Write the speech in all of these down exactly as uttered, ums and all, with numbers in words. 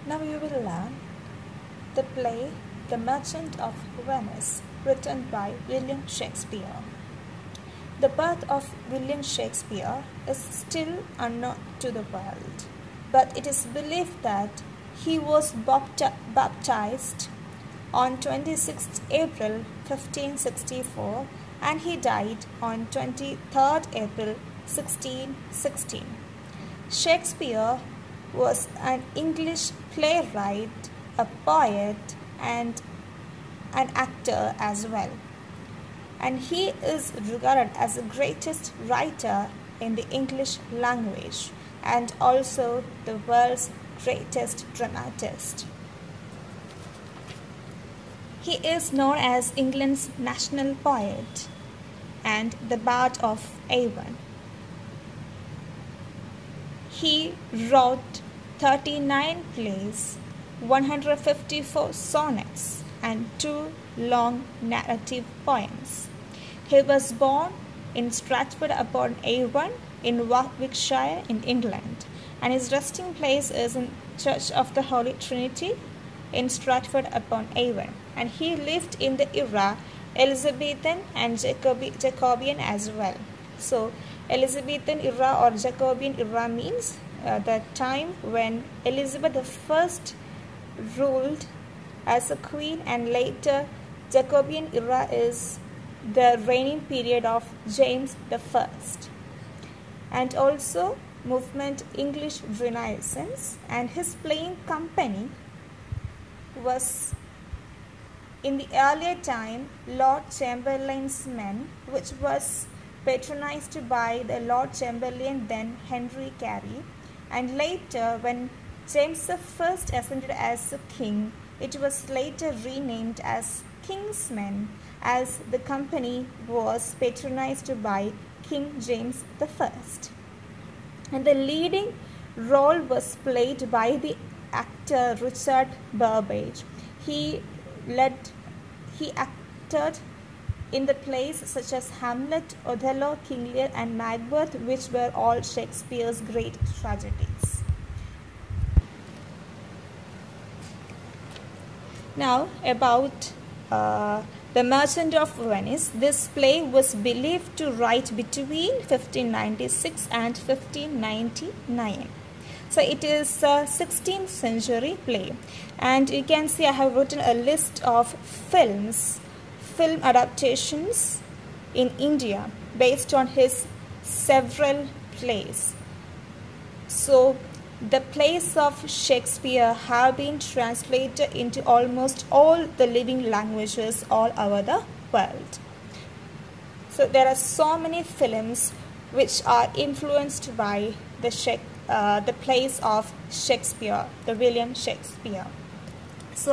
Now we will learn the play The Merchant of Venice, written by William Shakespeare. The birth of William Shakespeare is still unknown to the world, but it is believed that he was baptized on twenty-sixth April fifteen sixty-four and he died on twenty-third April sixteen sixteen. Shakespeare was an English playwright, a poet, and an actor as well. And he is regarded as the greatest writer in the English language and also the world's greatest dramatist. He is known as England's national poet and the Bard of Avon. He wrote thirty-nine plays, one hundred fifty-four sonnets, and two long narrative poems. He was born in Stratford-upon-Avon in Warwickshire in England, and his resting place is in Church of the Holy Trinity in Stratford-upon-Avon. And he lived in the era Elizabethan and Jacobi Jacobean as well. So Elizabethan era or Jacobean era means uh, the time when Elizabeth the First ruled as a queen, and later Jacobean era is the reigning period of James the First. And also movement English Renaissance, and his playing company was in the earlier time Lord Chamberlain's Men, which was patronized by the Lord Chamberlain then Henry Carey, and later when James the First ascended as a king, it was later renamed as King's Men, as the company was patronized by King James the First. And the leading role was played by the actor Richard Burbage. He led, he acted in the plays such as Hamlet, Othello, King Lear, and Macbeth, which were all Shakespeare's great tragedies. Now about uh, The Merchant of Venice. This play was believed to write between fifteen ninety-six and fifteen ninety-nine. So it is a sixteenth century play, and you can see I have written a list of films, film adaptations in India based on his several plays. So the plays of Shakespeare have been translated into almost all the living languages all over the world. So there are so many films which are influenced by the Shakespeare Uh, the plays of Shakespeare, the William Shakespeare. So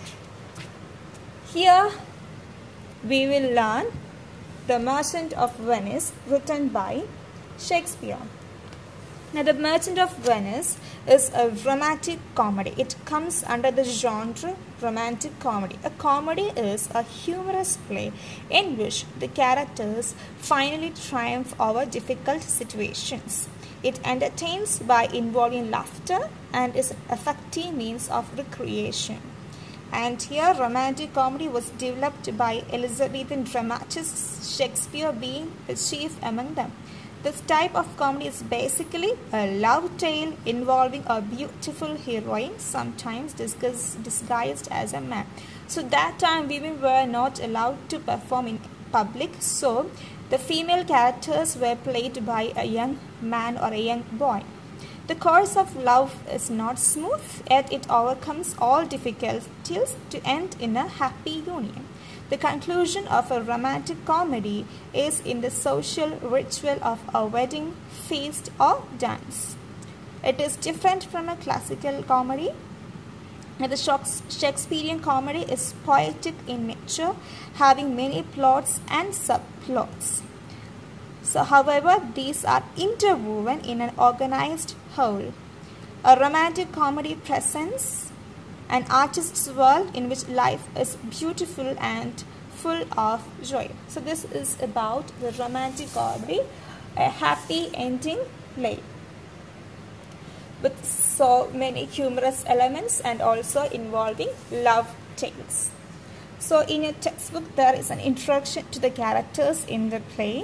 here we will learn The Merchant of Venice, written by Shakespeare. Now, The Merchant of Venice is a romantic comedy. It comes under the genre romantic comedy. A comedy is a humorous play in which the characters finally triumph over difficult situations. It entertains by involving laughter and is an effective means of recreation. And here romantic comedy was developed by Elizabethan dramatists, Shakespeare being the chief among them. This type of comedy is basically a love tale involving a beautiful heroine, sometimes disguised as a man. So that time women were not allowed to perform in public, so the female characters were played by a young man or a young boy. The course of love is not smooth, yet it overcomes all difficulties to end in a happy union. The conclusion of a romantic comedy is in the social ritual of a wedding, feast, or dance. It is different from a classical comedy. The Shakespearean comedy is poetic in nature, having many plots and subplots. So, however, these are interwoven in an organized whole. A romantic comedy presents an artist's world in which life is beautiful and full of joy. So, this is about the romantic comedy, a happy ending play. With so many humorous elements and also involving love tales. So in your textbook there is an introduction to the characters in the play,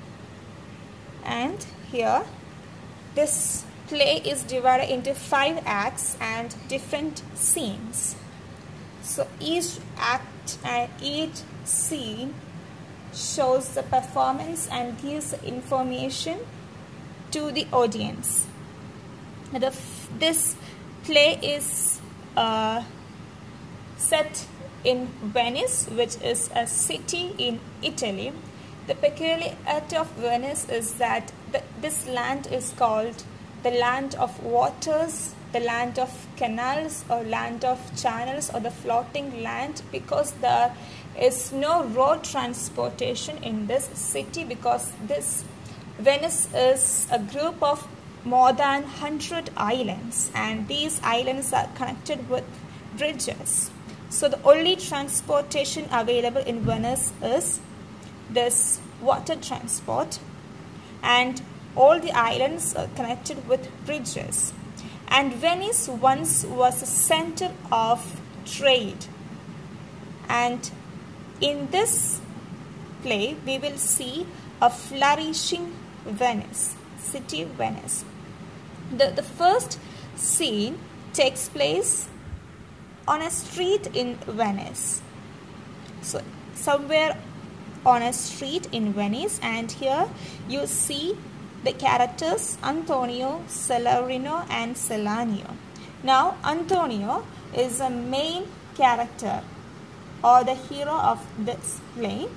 and here this play is divided into five acts and different scenes. So each act and each scene shows the performance and gives information to the audience. The, this play is uh, set in Venice, which is a city in Italy. The peculiarity of Venice is that the, this land is called the land of waters, the land of canals, or land of channels, or the floating land, because there is no road transportation in this city, because this Venice is a group of more than one hundred islands, and these islands are connected with bridges. So the only transportation available in Venice is this water transport, and all the islands are connected with bridges. And Venice once was a center of trade, and in this play we will see a flourishing Venice, city Venice. The, the first scene takes place on a street in Venice. So somewhere on a street in Venice, and here you see the characters Antonio, Celerino and Celanio. Now Antonio is a main character or the hero of this play.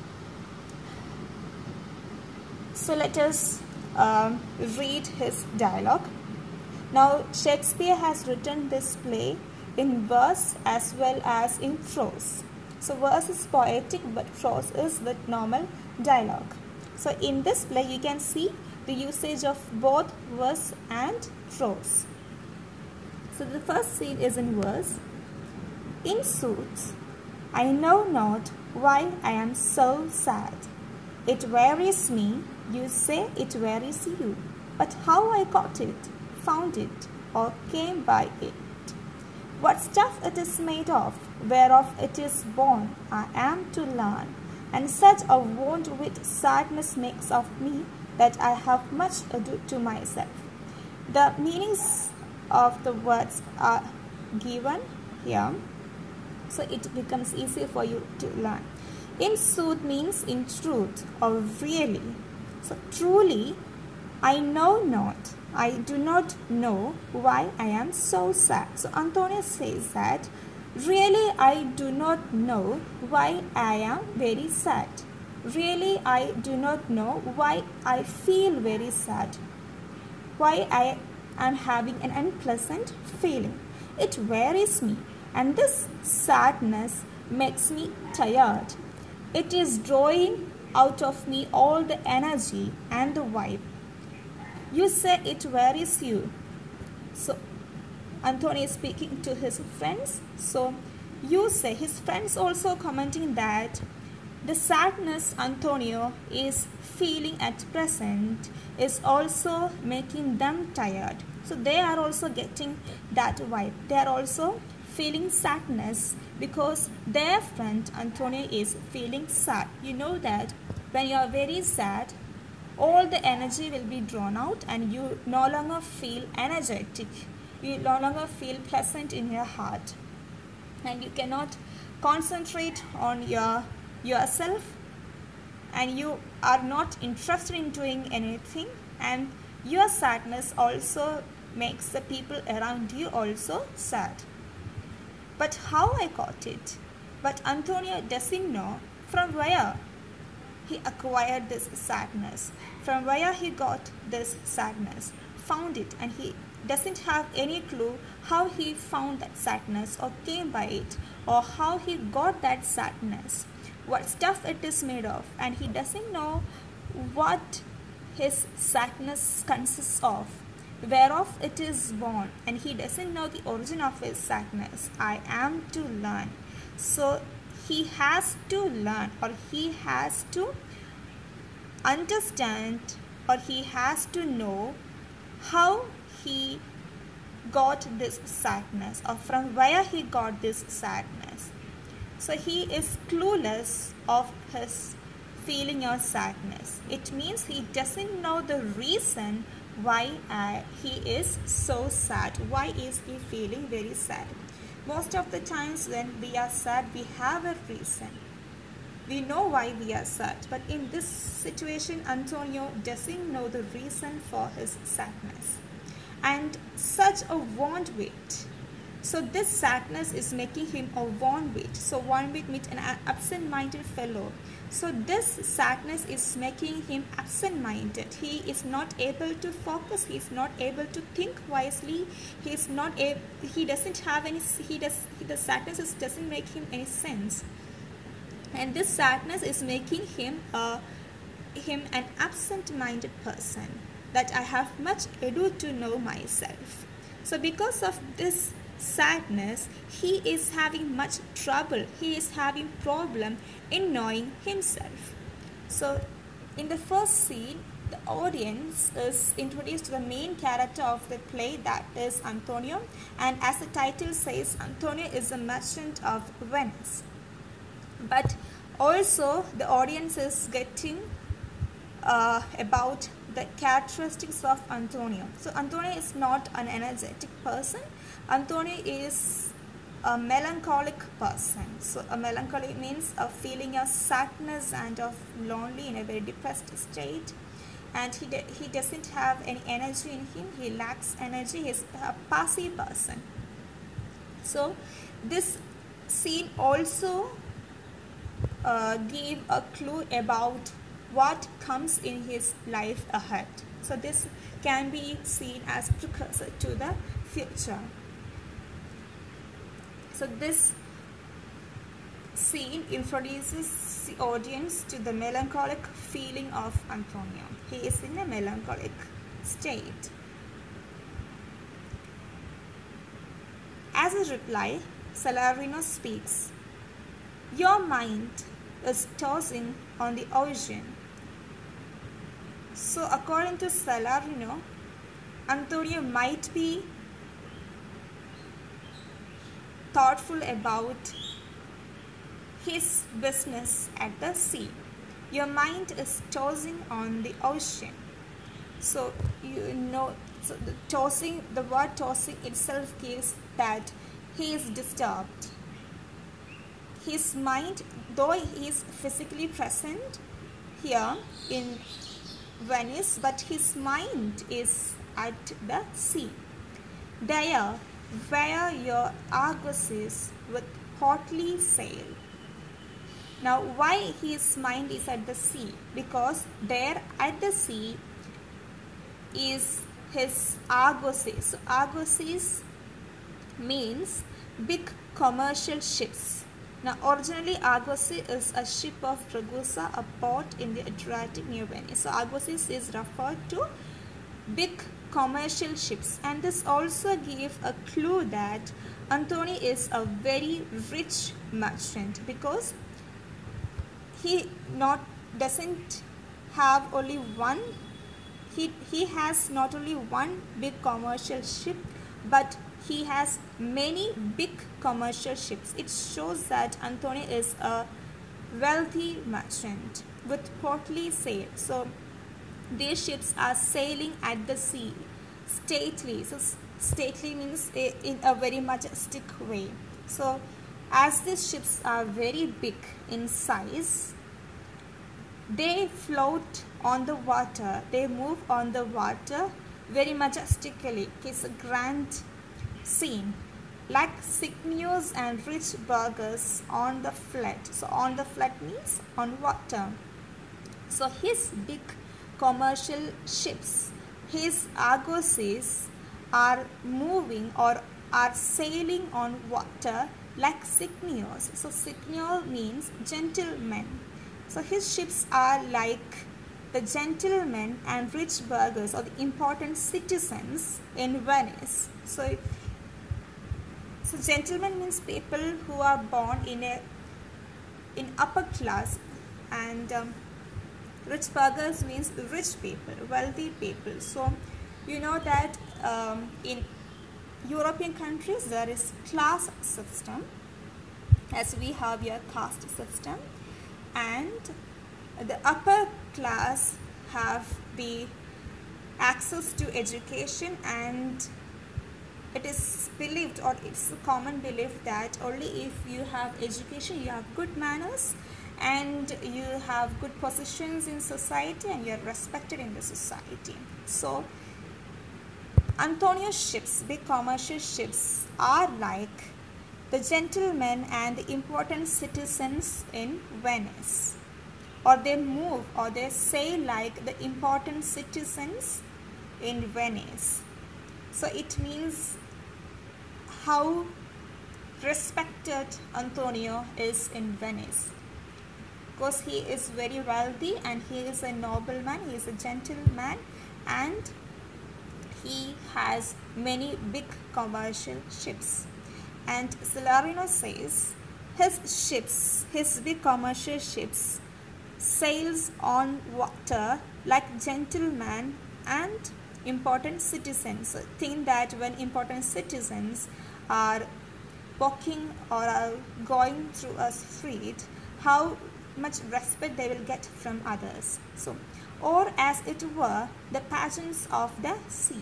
So let us um, read his dialogue. Now Shakespeare has written this play in verse as well as in prose. So verse is poetic, but prose is with normal dialogue. So in this play you can see the usage of both verse and prose. So the first scene is in verse. In sooth, I know not why I am so sad. It wearies me, you say it wearies you. But how I got it, found it, or came by it, what stuff it is made of, whereof it is born, I am to learn. And such a want with sadness makes of me, that I have much ado to myself. The meanings of the words are given here, so it becomes easy for you to learn. In sooth means in truth or really. So truly, I know not, I do not know why I am so sad. So Antonio says that really I do not know why I am very sad. Really I do not know why I feel very sad. Why I am having an unpleasant feeling. It wearies me, and this sadness makes me tired. It is drawing out of me all the energy and the vibe. You say it wearies you. So Antonio is speaking to his friends. So you say, his friends also commenting that the sadness Antonio is feeling at present is also making them tired. So they are also getting that vibe. They are also feeling sadness because their friend Antonio is feeling sad. You know that when you are very sad, all the energy will be drawn out and you no longer feel energetic. You no longer feel pleasant in your heart. And you cannot concentrate on your yourself, and you are not interested in doing anything, and your sadness also makes the people around you also sad. But how I got it? But Antonio doesn't know from where he acquired this sadness, from where he got this sadness, found it, and he doesn't have any clue how he found that sadness or came by it, or how he got that sadness, what stuff it is made of, and he doesn't know what his sadness consists of, whereof it is born, and he doesn't know the origin of his sadness. I am to learn. So he has to learn, or he has to understand, or he has to know how he got this sadness, or from where he got this sadness. So he is clueless of his feeling of sadness. It means he doesn't know the reason why uh, he is so sad. Why is he feeling very sad? Most of the times when we are sad, we have a reason. We know why we are sad. But in this situation, Antonio doesn't know the reason for his sadness. And such a want wait. So this sadness is making him a want wait. So want wait means an absent-minded fellow. So this sadness is making him absent-minded. He is not able to focus. He is not able to think wisely. He is not able. He doesn't have any. He does. The sadness is, doesn't make him any sense. And this sadness is making him a him an absent-minded person. That I have much ado to know myself. So because of this sadness, he is having much trouble. He is having problem in knowing himself. So in the first scene, the audience is introduced to the main character of the play, that is Antonio. And as the title says, Antonio is a merchant of Venice. But also the audience is getting uh, about the characteristics of Antonio. So Antonio is not an energetic person. Antonio is a melancholic person. So a melancholy means a feeling of sadness and of lonely, in a very depressed state. And he, he doesn't have any energy in him. He lacks energy. He's a passive person. So this scene also uh, gave a clue about what comes in his life ahead. So this can be seen as precursor to the future. So this scene introduces the audience to the melancholic feeling of Antonio. He is in a melancholic state. As a reply, Salarino speaks. Your mind is tossing on the ocean. So according to Salarino, Antonio might be thoughtful about his business at the sea. Your mind is tossing on the ocean. So you know, so the tossing, the word tossing itself gives that he is disturbed. His mind, though he is physically present here in Venice, but his mind is at the sea. There, where your argosies with hotly sail. Now, why his mind is at the sea? Because there at the sea is his argosies. So argosies means big commercial ships. Now, originally Argosy is a ship of Ragusa, a port in the Adriatic near Venice. So Argosies is referred to big commercial ships, and this also gives a clue that Antonio is a very rich merchant, because he not doesn't have only one he he has not only one big commercial ship, but he has many big commercial ships. It shows that Antonio is a wealthy merchant with portly sail. So these ships are sailing at the sea, stately. So stately means in a very majestic way. So as these ships are very big in size, they float on the water. They move on the water very majestically. It's a grand scene, like Cygnus and rich burghers on the flood. So on the flood means on water. So his big commercial ships, his argosies, are moving or are sailing on water like Cygnus. So Cygnus means gentlemen. So his ships are like the gentlemen and rich burghers, or the important citizens in Venice. So, so gentlemen means people who are born in a in upper class, and um, rich burghers means rich people, wealthy people. So you know that um, in European countries there is class system, as we have your caste system, and the upper class have the access to education, and it is believed, or it's a common belief, that only if you have education, you have good manners, and you have good positions in society, and you're respected in the society. So Antonio's ships, big commercial ships, are like the gentlemen and the important citizens in Venice, or they move or they sail like the important citizens in Venice. So it means how respected Antonio is in Venice, because he is very wealthy and he is a nobleman, he is a gentleman, and he has many big commercial ships. And Salarino says his ships, his big commercial ships, sails on water like gentlemen and important citizens. So think that when important citizens are walking or are going through a street, how much respect they will get from others. So, or as it were, the pageants of the sea.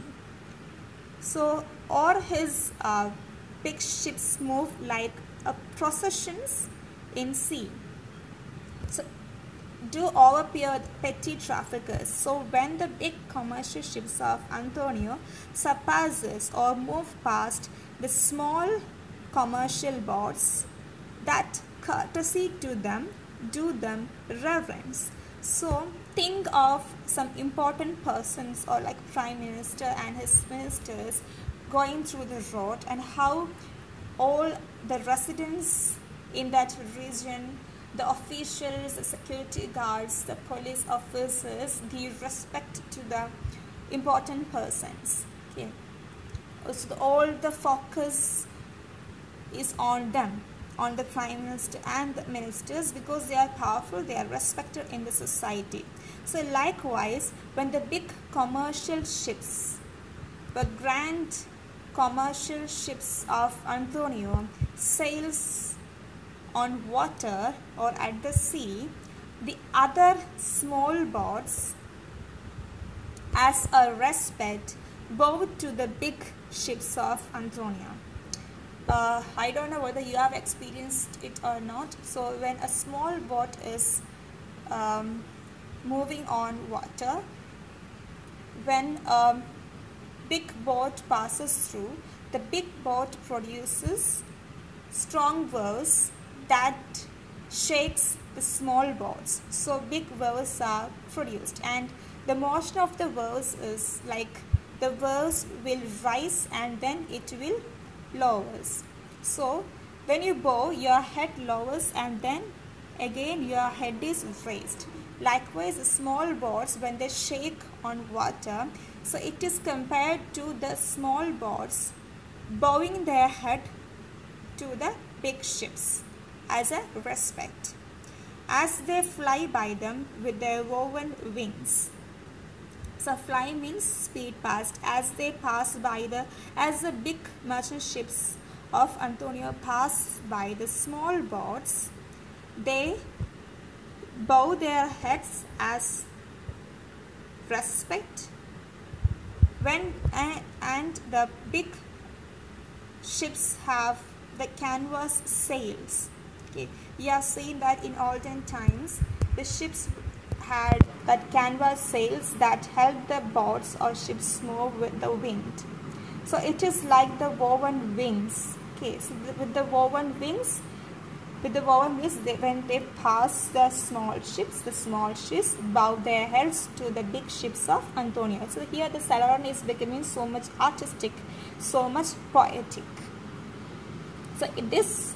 So, or his uh, big ships move like uh, processions in sea. So, do overpeer petty traffickers. So, when the big commercial ships of Antonio surpasses or move past the small commercial boats, that courtesy to them, do them reverence. So think of some important persons, or like Prime Minister and his ministers, going through the road, and how all the residents in that region, the officials, the security guards, the police officers give respect to the important persons. Okay. So all the focus is on them, on the Prime Minister and the ministers, because they are powerful, they are respected in the society. So likewise, when the big commercial ships, the grand commercial ships of Antonio sails on water or at the sea, the other small boats, as a respect, bow to the big ships of Antonio. Uh, I don't know whether you have experienced it or not. So when a small boat is um, moving on water, when a big boat passes through, the big boat produces strong waves that shakes the small boats. So big waves are produced, and the motion of the waves is like the waves will rise and then it will lowers. So when you bow, your head lowers and then again your head is raised. Likewise, small boats, when they shake on water, so it is compared to the small boats bowing their head to the big ships as a respect, as they fly by them with their woven wings. So fly means speed past. As they pass by the, as the big merchant ships of Antonio pass by the small boats, they bow their heads as respect. When and, and the big ships have the canvas sails. Okay, you have seen that in olden times the ships had that canvas sails that helped the boats or ships move with the wind. So it is like the woven wings. Okay, so the, with the woven wings, with the woven wings, they, when they pass the small ships, the small ships bow their heads to the big ships of Antonio. So here the Salon is becoming so much artistic, so much poetic. So this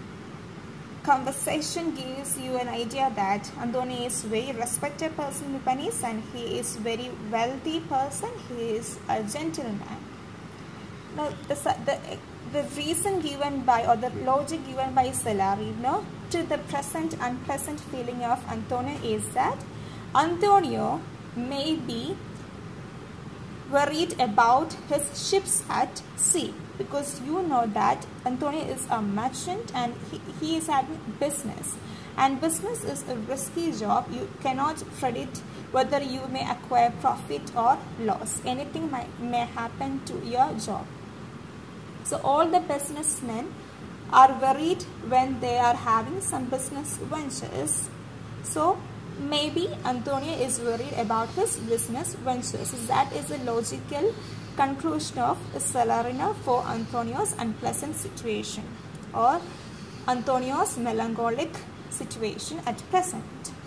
conversation gives you an idea that Antonio is a very respected person in Venice, and he is very wealthy person. He is a gentleman. Now the, the, the reason given by, or the logic given by Salarino to the present unpleasant feeling of Antonio is that Antonio may be worried about his ships at sea. because you know that Antonio is a merchant and he, he is having business. And business is a risky job. You cannot predict whether you may acquire profit or loss. Anything might, may happen to your job. So all the businessmen are worried when they are having some business ventures. So maybe Antonio is worried about his business ventures. That is a logical conclusion of Salarino for Antonio's unpleasant situation or Antonio's melancholic situation at present.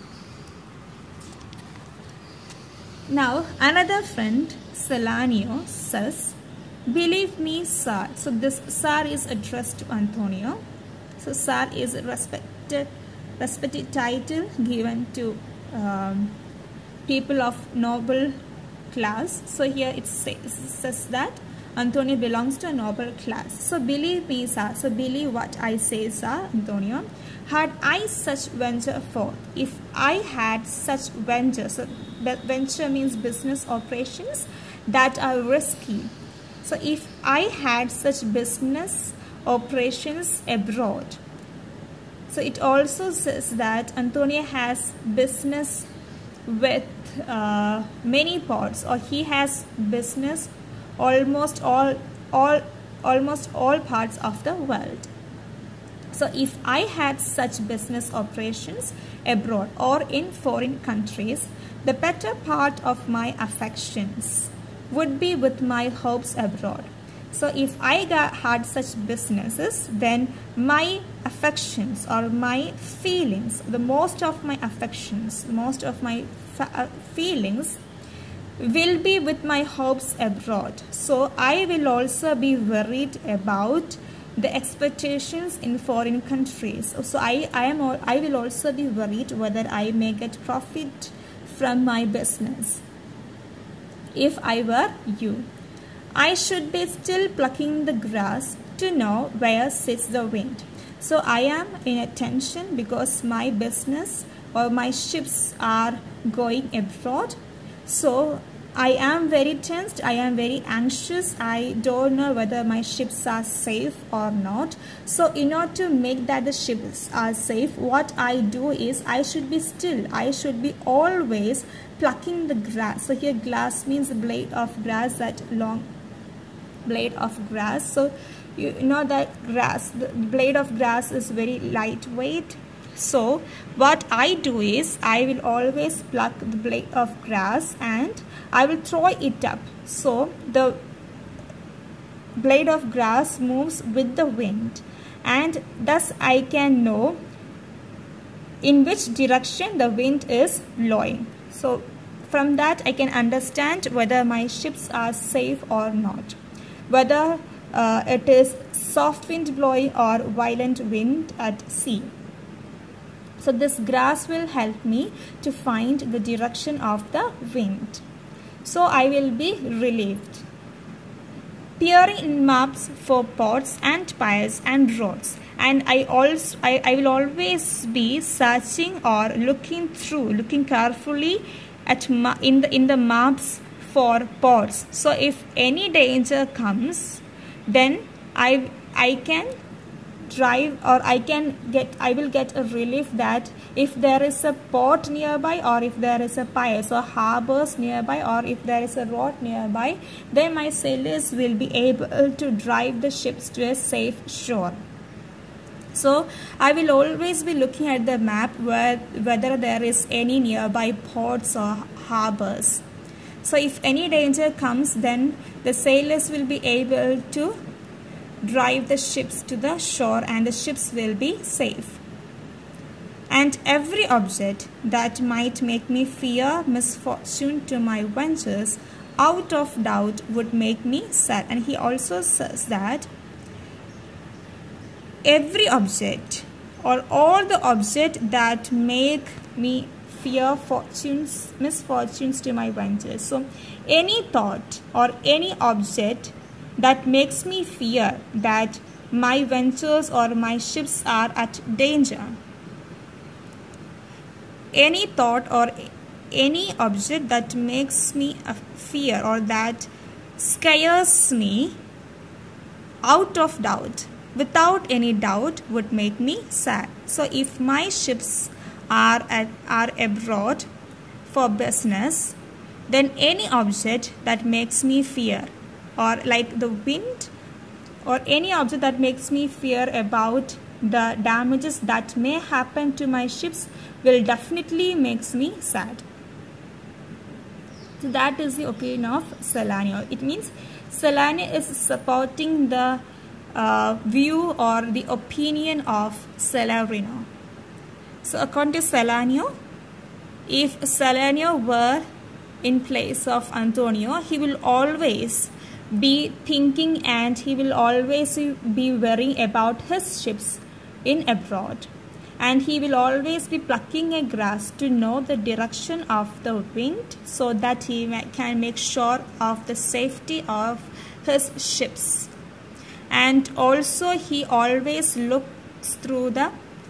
Now another friend, Salanio, says, "Believe me, sir." So this sir is addressed to Antonio. So sir is a respected, respected title given to um, people of noble class. So here it says, says that Antonio belongs to a noble class. So believe me, sir. So believe what I say, sir, Antonio. Had I such venture forth, if I had such venture, so venture means business operations that are risky. So if I had such business operations abroad. So it also says that Antonio has business with uh, many ports, or he has business almost all all almost all parts of the world. So if I had such business operations abroad or in foreign countries, the better part of my affections would be with my hopes abroad. So if I got, had such businesses, then my affections or my feelings, the most of my affections, most of my uh, feelings will be with my hopes abroad. So I will also be worried about the expectations in foreign countries. So I, I am I will also be worried whether I may get profit from my business. If I were you, I should be still plucking the grass to know where sits the wind. So I am in a tension because my business or my ships are going abroad. So I am very tensed, I am very anxious, I don't know whether my ships are safe or not. So in order to make that the ships are safe, what I do is I should be still, I should be always plucking the grass. So here grass means a blade of grass, that long blade of grass. So you know that grass, the blade of grass is very lightweight. So what I do is I will always pluck the blade of grass and I will throw it up. So the blade of grass moves with the wind, and thus I can know in which direction the wind is blowing. So from that I can understand whether my ships are safe or not, whether uh, it is soft wind blowing or violent wind at sea. So this grass will help me to find the direction of the wind. So I will be relieved. Peering in maps for ports and piers and roads. And I also I, I will always be searching or looking through, looking carefully at ma in the in the maps for ports. So if any danger comes, then I I can drive or I can get I will get a relief that if there is a port nearby or if there is a pier, so harbors nearby, or if there is a road nearby, then my sailors will be able to drive the ships to a safe shore. So I will always be looking at the map where whether there is any nearby ports or harbors. So if any danger comes, then the sailors will be able to drive the ships to the shore and the ships will be safe. And every object that might make me fear misfortune to my ventures, out of doubt would make me sad. And he also says that every object or all the objects that make me fear fortunes, misfortunes to my ventures. So any thought or any object that makes me fear that my ventures or my ships are at danger. Any thought or any object that makes me fear or that scares me out of doubt, without any doubt, would make me sad. So if my ships are at are abroad for business, then any object that makes me fear, or like the wind, or any object that makes me fear about the damages that may happen to my ships will definitely makes me sad. So that is the opinion of Salanio. It means Salanio is supporting the uh, view or the opinion of Salarino. So according to Salanio, if Salanio were in place of Antonio, he will always be thinking and he will always be worrying about his ships in abroad, and he will always be plucking a grass to know the direction of the wind so that he can make sure of the safety of his ships. And also he always looks through the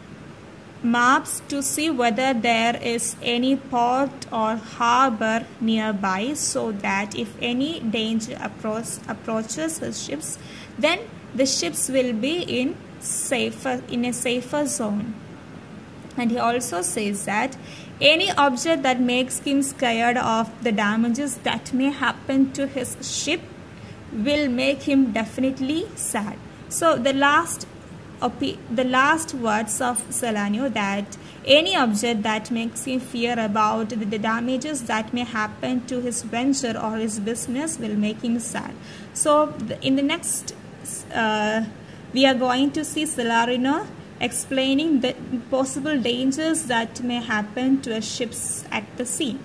maps to see whether there is any port or harbor nearby, so that if any danger approach, approaches his ships, then the ships will be in safer in a safer zone. And he also says that any object that makes him scared of the damages that may happen to his ship will make him definitely sad. So the last the last words of Salanio, that any object that makes him fear about the, the damages that may happen to his venture or his business will make him sad. So the, in the next uh, we are going to see Salarino explaining the possible dangers that may happen to a ships at the sea.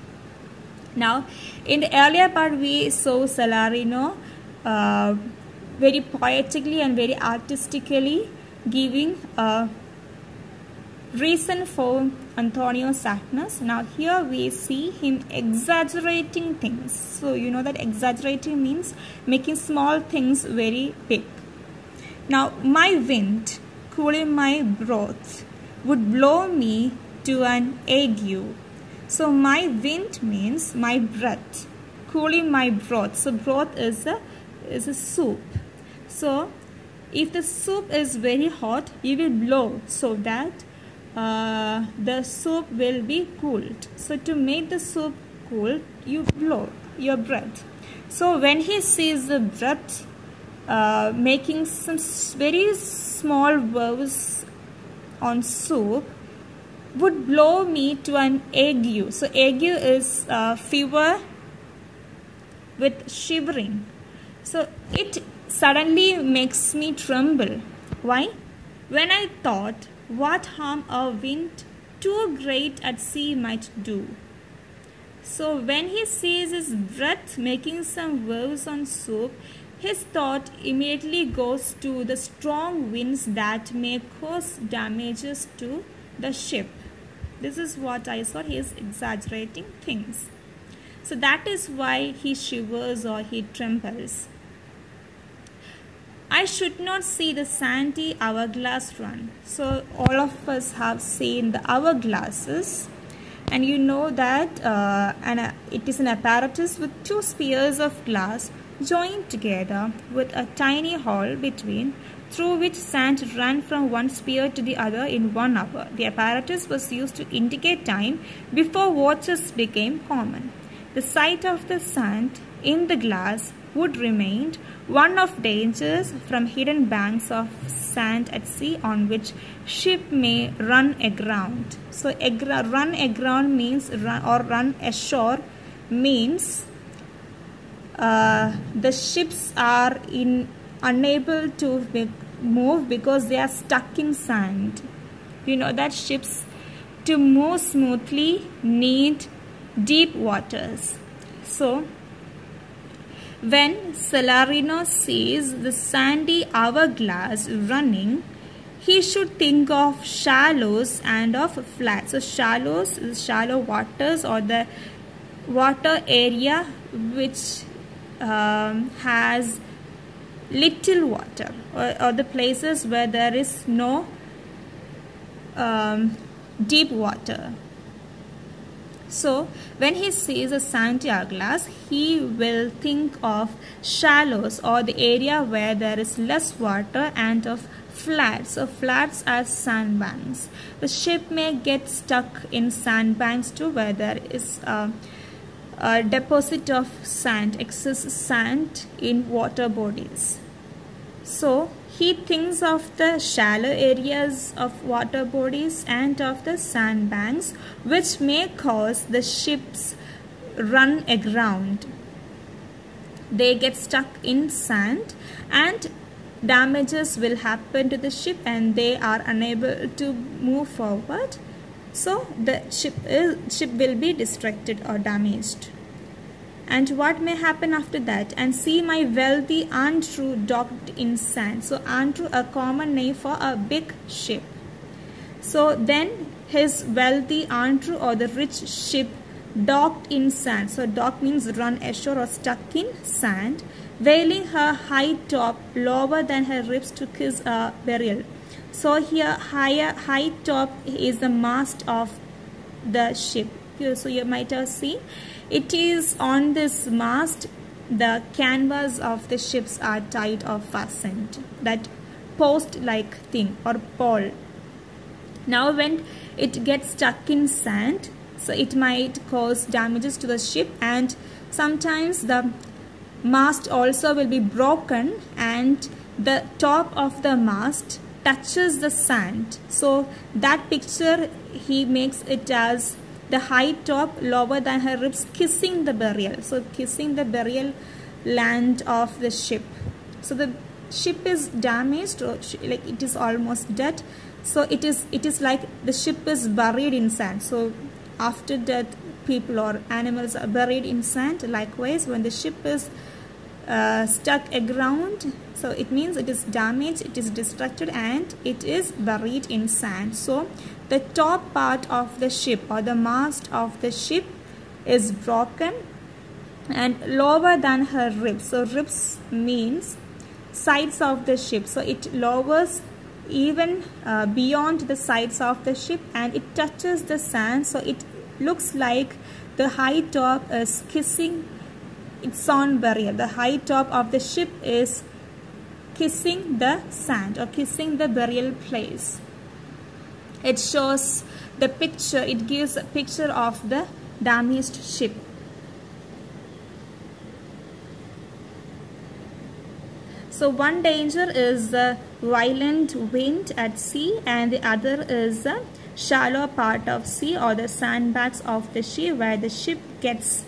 Now, in the earlier part, we saw Salarino uh, very poetically and very artistically giving a reason for Antonio's sadness. Now, here we see him exaggerating things. So, you know that exaggerating means making small things very big. Now, my wind, cooling my broth, would blow me to an ague. So, my wind means my breath, cooling my broth. So, broth is a, is a soup. So, if the soup is very hot, you will blow so that uh, the soup will be cooled. So, to make the soup cool, you blow your breath. So, when he sees the breath, Uh, making some very small waves on soup, would blow me to an ague. So ague is uh, fever with shivering. So it suddenly makes me tremble. Why? When I thought what harm a wind too great at sea might do. So when he sees his breath making some waves on soup, his thought immediately goes to the strong winds that may cause damages to the ship. This is what I saw. He is exaggerating things. So that is why he shivers or he trembles. I should not see the sandy hourglass run. So all of us have seen the hourglasses. And you know that uh, and, uh, it is an apparatus with two spheres of glass joined together with a tiny hole between, through which sand ran from one sphere to the other in one hour. The apparatus was used to indicate time before watches became common. The sight of the sand in the glass would remain one of dangers from hidden banks of sand at sea on which ship may run aground. So agra run aground means run, or run ashore means Uh, the ships are in unable to be, move because they are stuck in sand. You know that ships to move smoothly need deep waters. So when Salarino sees the sandy hourglass running, he should think of shallows and of flats. So shallows is shallow waters, or the water area which Um, has little water, or, or the places where there is no um, deep water. So when he sees a sandy hourglass, he will think of shallows or the area where there is less water, and of flats. So flats are sandbanks. The ship may get stuck in sandbanks too, where there is a, a deposit of sand, excess sand in water bodies. So he thinks of the shallow areas of water bodies and of the sandbanks, which may cause the ships run aground. They get stuck in sand and damages will happen to the ship and they are unable to move forward. So the ship is, ship will be distracted or damaged. And what may happen after that? And see my wealthy Andrew docked in sand. So Andrew, a common name for a big ship. So then his wealthy Andrew, or the rich ship, docked in sand. So dock means run ashore or stuck in sand, veiling her high top lower than her ribs to kiss a burial. So here higher high top is the mast of the ship. So you might have seen it is on this mast the canvas of the ships are tied or fastened, that post like thing or pole. Now when it gets stuck in sand, so it might cause damages to the ship, and sometimes the mast also will be broken and the top of the mast touches the sand. So that picture he makes it as the high top lower than her ribs kissing the burial. So kissing the burial land of the ship. So the ship is damaged, or like it is almost dead. So it is it is like the ship is buried in sand. So after death, people or animals are buried in sand. Likewise, when the ship is uh, stuck aground, so it means it is damaged, it is destructed, and it is buried in sand. So the top part of the ship or the mast of the ship is broken and lower than her ribs. So ribs means sides of the ship. So it lowers even uh, beyond the sides of the ship and it touches the sand. So it looks like the high top is kissing its own burial. The high top of the ship is kissing the sand or kissing the burial place. It shows the picture, it gives a picture of the damaged ship. So one danger is the violent wind at sea, and the other is the shallow part of sea or the sandbanks of the sea, where the ship gets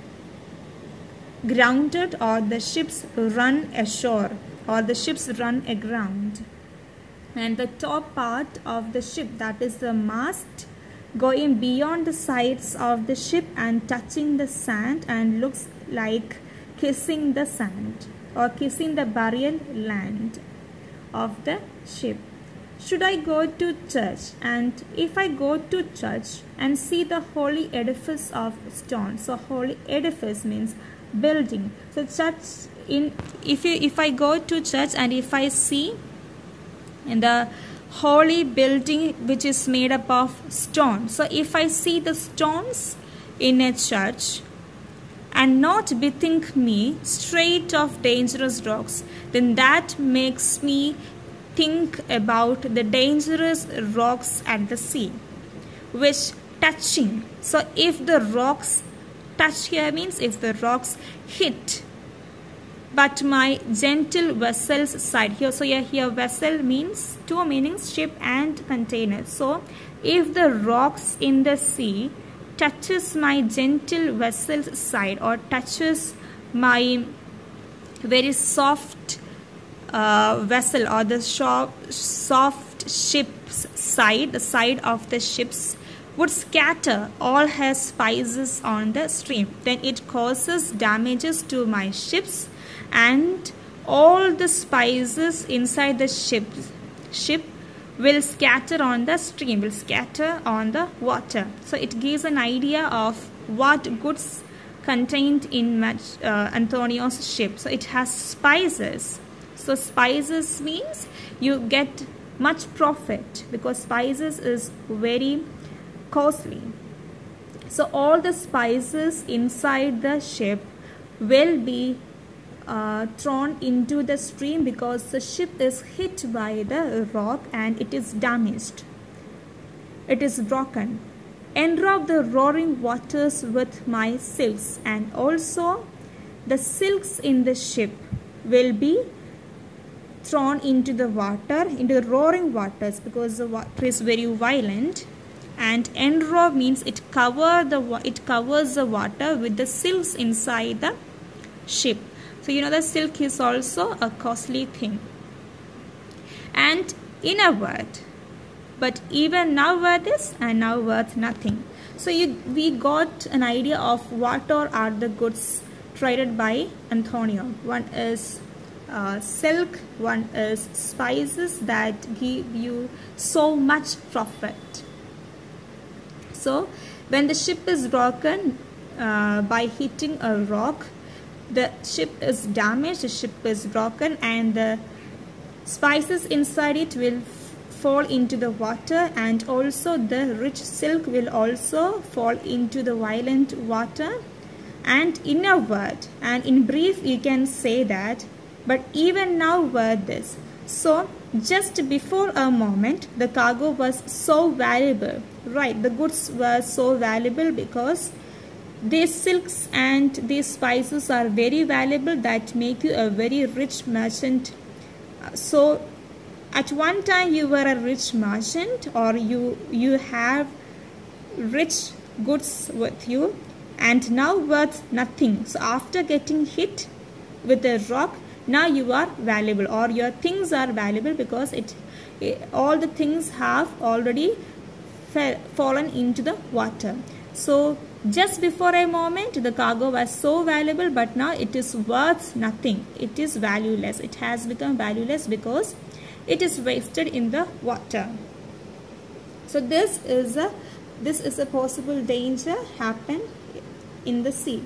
grounded or the ships run ashore or the ships run aground. And the top part of the ship, that is the mast, going beyond the sides of the ship and touching the sand and looks like kissing the sand or kissing the burial land of the ship. Should I go to church? And if I go to church and see the holy edifice of stone, so holy edifice means building. So church, in if you if I go to church and if I see in the holy building which is made up of stone, so if I see the stones in a church and not bethink me straight of dangerous rocks, then that makes me think about the dangerous rocks at the sea, which touching. So if the rocks touch here means if the rocks hit but my gentle vessel's side. Here, so here, here vessel means two meanings, ship and container. So if the rocks in the sea touches my gentle vessel's side or touches my very soft uh, vessel or the soft, soft ship's side, the side of the ships would scatter all her spices on the stream, then it causes damages to my ships, and all the spices inside the ship ship will scatter on the stream, will scatter on the water. So it gives an idea of what goods contained in uh, Antonio's ship. So it has spices. So spices means you get much profit because spices is very costly. So all the spices inside the ship will be uh, thrown into the stream because the ship is hit by the rock and it is damaged. It is broken. Enwrap the roaring waters with my silks, and also the silks in the ship will be thrown into the water, into the roaring waters, because the water is very violent. And enwrap means it cover the it covers the water with the silks inside the ship. So you know the silk is also a costly thing. And in a word, but even now worth is and now worth nothing. So you we got an idea of what all are the goods traded by Antonio. One is uh, silk, one is spices that give you so much profit. So when the ship is broken uh, by hitting a rock, the ship is damaged, the ship is broken, and the spices inside it will fall into the water, and also the rich silk will also fall into the violent water. And in a word, and in brief, you can say that, but even now worth this. So just before a moment, the cargo was so valuable, right? The goods were so valuable because these silks and these spices are very valuable, that make you a very rich merchant. So at one time you were a rich merchant, or you you have rich goods with you, and now worth nothing. So after getting hit with a rock, now you are valuable, or your things are valuable, because it, it all the things have already fell, fallen into the water. So just before a moment the cargo was so valuable, but now it is worth nothing. It is valueless. It has become valueless because it is wasted in the water. So this is a this is a possible danger happen in the sea.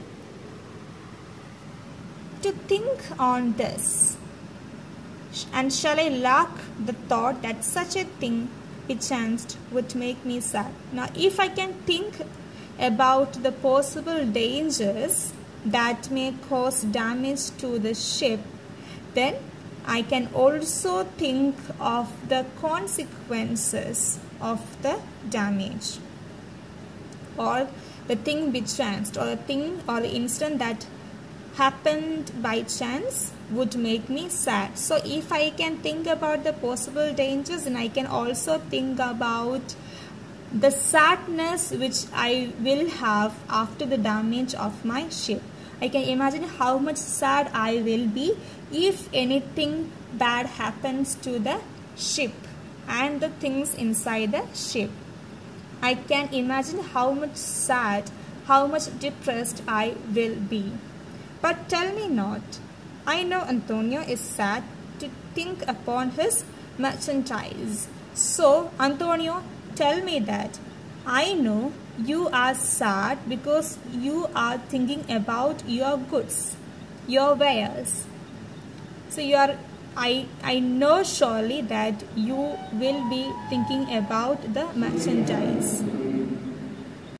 To think on this, and shall I lack the thought that such a thing bechanced would make me sad. Now if I can think about the possible dangers that may cause damage to the ship, then I can also think of the consequences of the damage, or the thing bechanced, or the thing or the incident that happened by chance would make me sad. So if I can think about the possible dangers, then I can also think about the sadness which I will have after the damage of my ship. I can imagine how much sad I will be if anything bad happens to the ship and the things inside the ship. I can imagine how much sad, how much depressed I will be. But tell me not. I know Antonio is sad to think upon his merchandise. So, Antonio, tell me that. I know you are sad because you are thinking about your goods, your wares. So, you are, I, I know surely that you will be thinking about the merchandise.